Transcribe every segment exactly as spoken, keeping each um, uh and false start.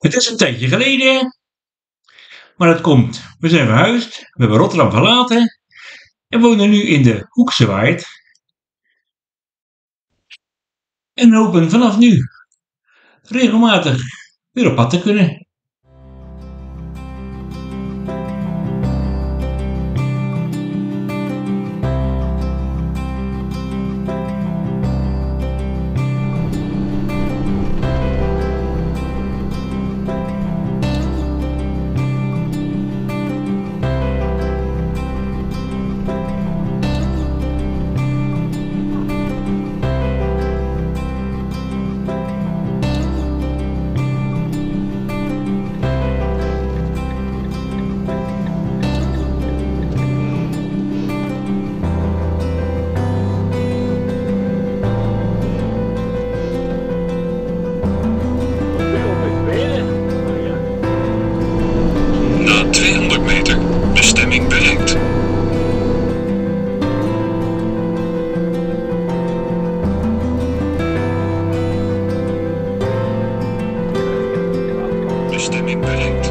Het is een tijdje geleden, maar het komt. We zijn verhuisd, we hebben Rotterdam verlaten en wonen nu in de Hoekse Waard. En hopen vanaf nu regelmatig weer op pad te kunnen. Na tweehonderd meter, bestemming bereikt. Bestemming bereikt.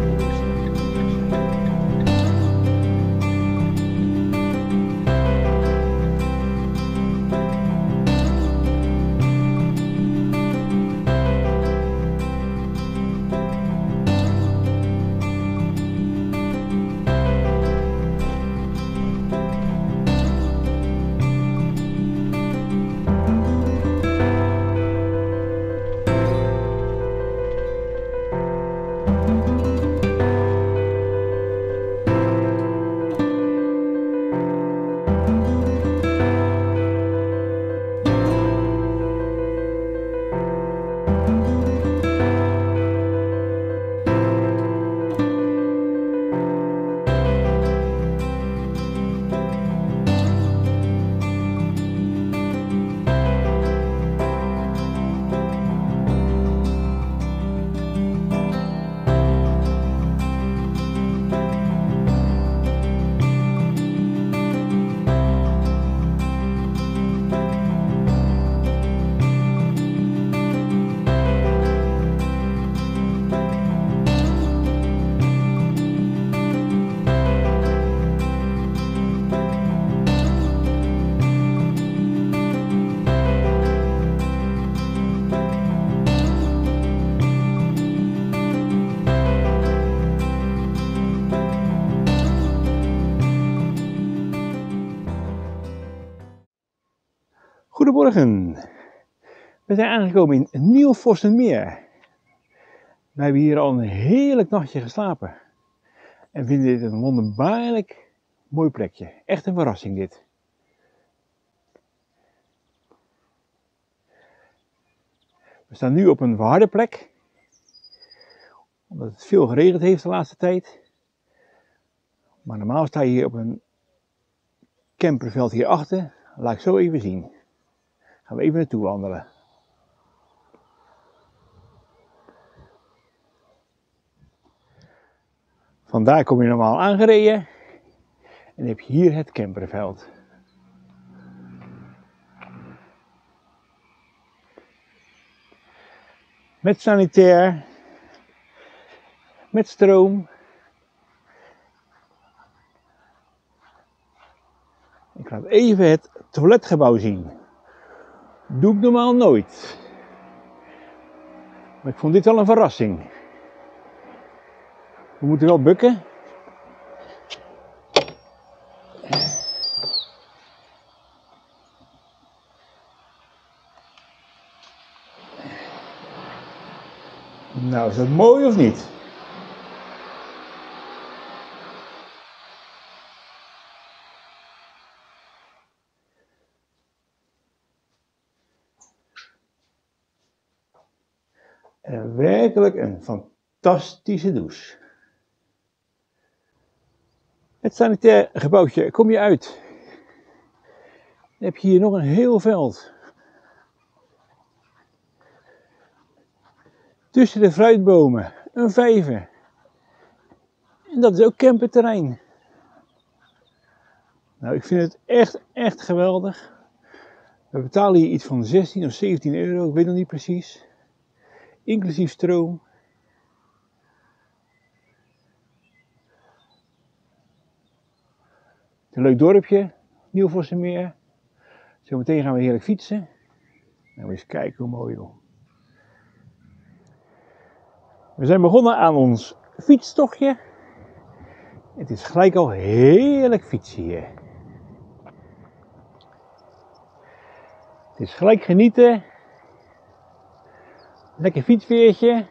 Goedemorgen, we zijn aangekomen in Nieuw-Vossenmeer. We hebben hier al een heerlijk nachtje geslapen en vinden dit een wonderbaarlijk mooi plekje. Echt een verrassing dit. We staan nu op een verharde plek, omdat het veel geregend heeft de laatste tijd. Maar normaal sta je hier op een camperveld hierachter. Laat ik zo even zien. Gaan we even naartoe wandelen. Vandaar kom je normaal aangereden en heb je hier het camperveld. Met sanitair, met stroom. Ik laat even het toiletgebouw zien. Doe ik normaal nooit. Maar ik vond dit wel een verrassing. We moeten wel bukken. Nou, is dat mooi of niet? En werkelijk een fantastische douche. Het sanitair gebouwtje, kom je uit. Dan heb je hier nog een heel veld. Tussen de fruitbomen, een vijver. En dat is ook camperterrein. Nou, ik vind het echt, echt geweldig. We betalen hier iets van zestien of zeventien euro, ik weet nog niet precies. Inclusief stroom. Een leuk dorpje, Nieuw-Vossenmeer. Zometeen gaan we heerlijk fietsen. En we eens kijken hoe mooi joh. We zijn begonnen aan ons fietstochtje. Het is gelijk al heerlijk fietsen hier. Het is gelijk genieten. Lekker fietsweertje.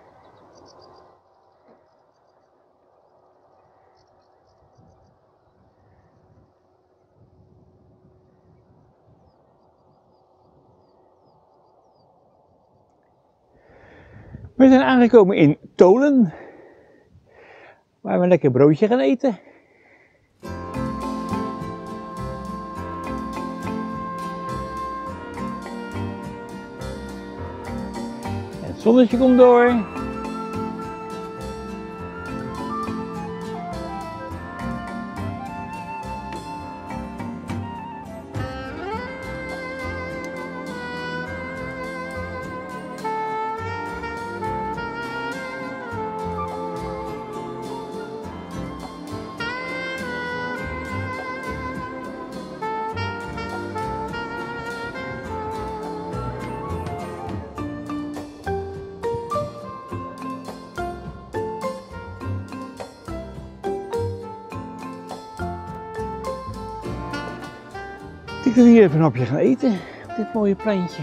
We zijn aangekomen in Tolen, waar we een lekker broodje gaan eten. En het zonnetje komt door. Ik wil hier even een hapje gaan eten op dit mooie pleintje.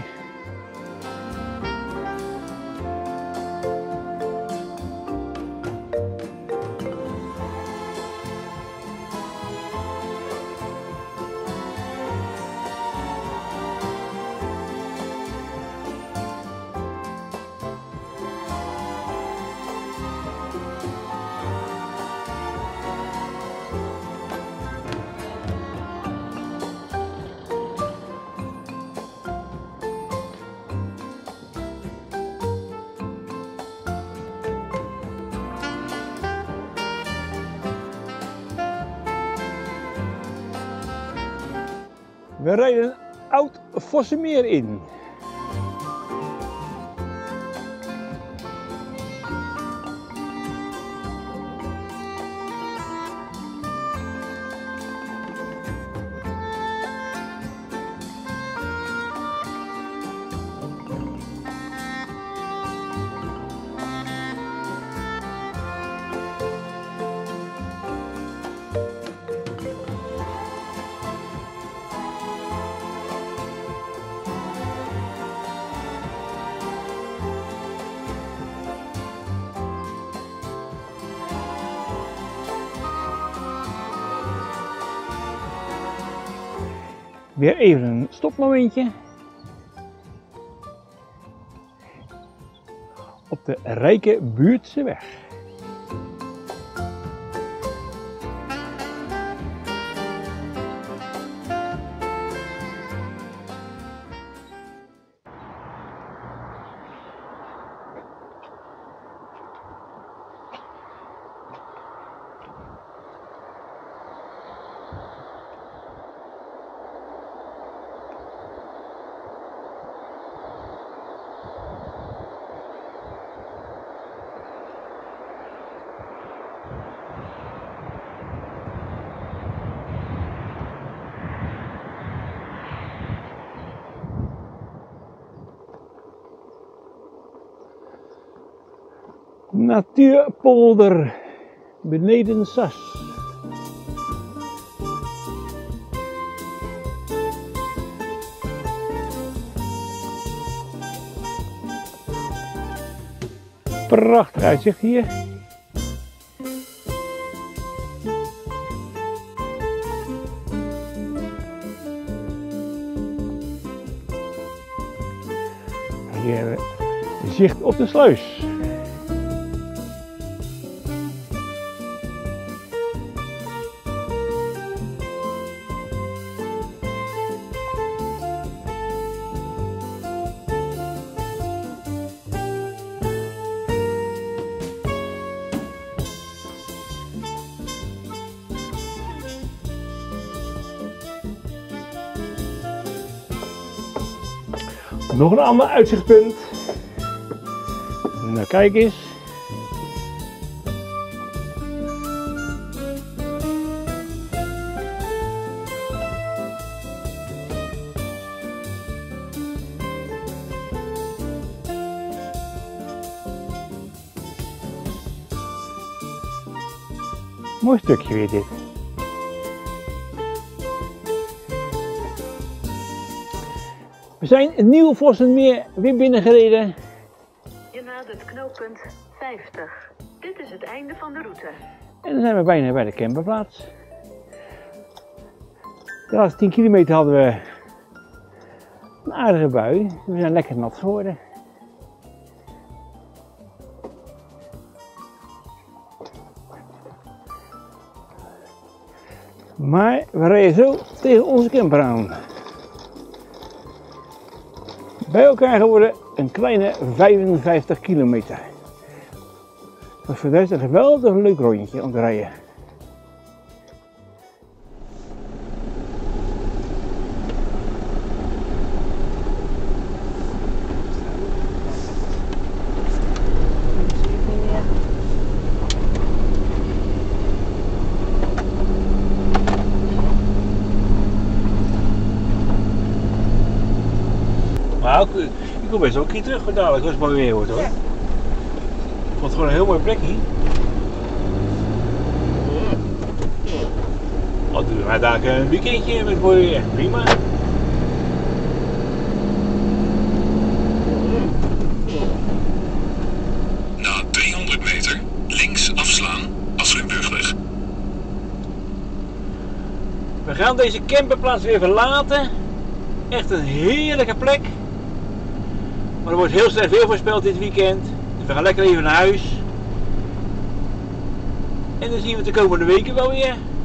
We rijden Oud-Vossenmeer in. Weer even een stopmomentje. Op de Rijke Buurtseweg. Natuurpolder beneden Sas. Prachtig uitzicht hier. Hier hebben we zicht op de sluis. Nog een ander uitzichtpunt. Nou, kijk eens. Mooi stukje weer dit. We zijn het Nieuw Vossenmeer weer binnengereden. Je nadert knooppunt vijftig. Dit is het einde van de route. En dan zijn we bijna bij de camperplaats. De laatste tien kilometer hadden we een aardige bui. We zijn lekker nat geworden. Maar we rijden zo tegen onze camper aan. Bij elkaar geworden een kleine vijfenvijftig kilometer. Dat was voor de rest een geweldig leuk rondje om te rijden. Maar ook, ik kom best wel een keer terug voor dadelijk als het mooi weer wordt hoor. Ik vond het gewoon een heel mooi plekje. Wat doen we maar dadelijk een weekendje met mooi weer. Prima. Na tweehonderd meter links afslaan, Assenburgweg. We gaan deze camperplaats weer verlaten. Echt een heerlijke plek. Maar er wordt heel slecht weer voorspeld dit weekend. Dus we gaan lekker even naar huis. En dan zien we het de komende weken wel weer.